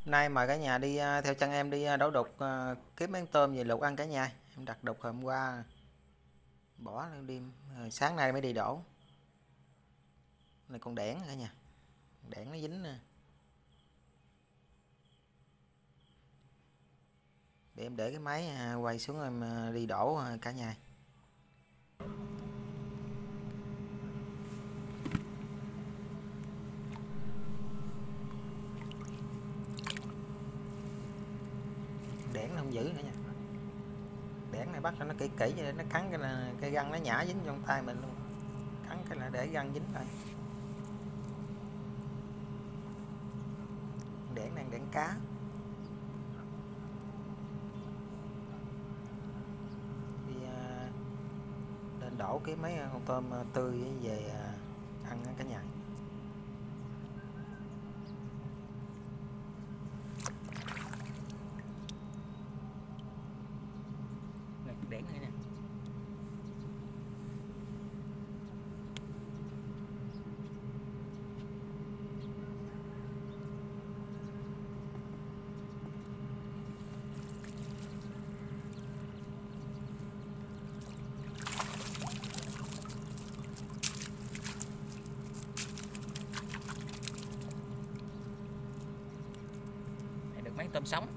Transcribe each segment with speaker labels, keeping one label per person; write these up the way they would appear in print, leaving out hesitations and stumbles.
Speaker 1: Nay mời cả nhà đi theo chân em đi đổ đục kiếm miếng tôm về luộc ăn cả nhà. Em đặt đục hôm qua bỏ đêm sáng nay mới đi đổ. Này con đẻn cả nhà. Đẻn nó dính nè. Để em để cái máy quay xuống em đi đổ cả nhà. Đẻn nó không giữ nữa nha. Đẻn này bắt cho nó kỹ kỹ để nó cắn cái răng nó nhả dính trong tay mình luôn. Cắn cái là để răng dính lại. Đẻn này đẻn cá. Đi lên đổ cái mấy con tôm tươi về ăn cả nhà. Đẻn này nè. Này được mấy tôm sống.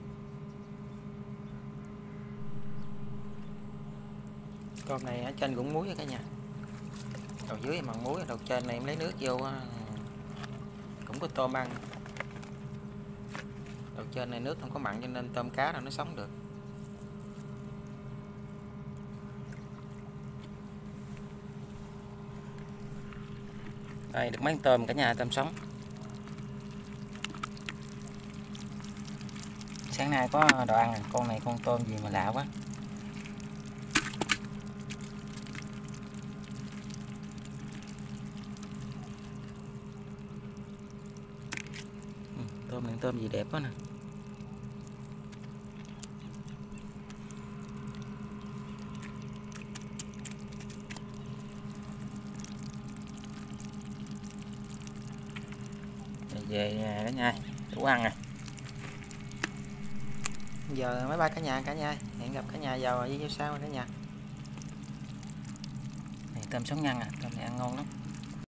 Speaker 1: Tôm này ở trên cũng muối cả nhà. Đầu dưới mặn muối, đầu trên này em lấy nước vô cũng có tôm ăn. Đầu trên này nước không có mặn cho nên tôm cá đâu nó sống được. Đây được mấy tôm cả nhà, tôm sống. Sáng nay có đồ ăn à. Con này con tôm gì mà lạ quá. Tôm này tôm gì đẹp quá nè. Về cả nhà đủ ăn à. Giờ máy bay cả nhà hẹn gặp cả nhà vào video sau cả nhà. Này tôm sống nhăn à, tôm này ăn ngon lắm.